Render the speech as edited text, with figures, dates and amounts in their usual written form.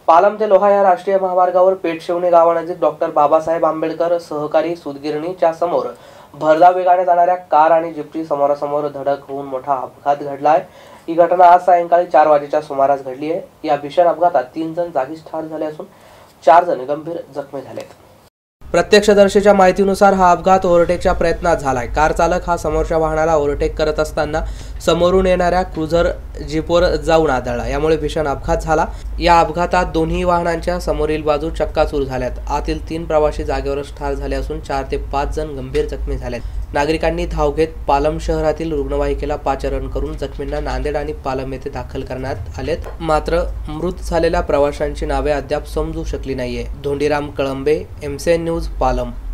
पालम ते लोहा या राष्ट्रीय महामार्गावर पेठशिवणी गावानजीक डॉक्टर बाबासाहेब आंबेडकर सहकारी सूतगिरणीच्या समोर भरधाव वेगाने जाणाऱ्या कार आणि जीपची समोरासमोर धडक होऊन मोठा अपघात घडलाय। ही घटना आज सायंकाळी 4 वाजेच्या सुमारास घडली आहे। या भीषण अपघातात 3 जण जागीच ठार झाले असून 4 जण गंभीर जखमी झालेत। प्रत्यक्षदर्शीच्या माहितीनुसार हा अपघात ओव्हरटेकच्या प्रयत्नात झालाय। कार चालक हा समोरच्या वाहनाला ओव्हरटेक करत असताना समोरून येणाऱ्या क्रुझर जीपवर जाऊन आदळला, यामुळे भीषण अपघात झाला। या अपघातात दोन्ही वाहनांच्या समोरील बाजू चक्काचूर झाल्यात। आतील 3 प्रवासी जागेवरच ठार झाले असून 4 ते 5 जण गंभीर जखमी झालेत। नागरिकांनी धाव घेत पालम शहरातील रुग्णवाहिकेला पाचारण करून जखमींना नांदेड आणि पालम येथे दाखल करण्यात आलेत। मात्र मृत झालेल्या प्रवाशांची नावे अद्याप समजू शकली नाहीये। Dhondiram Kalambe, MCN news, Palam.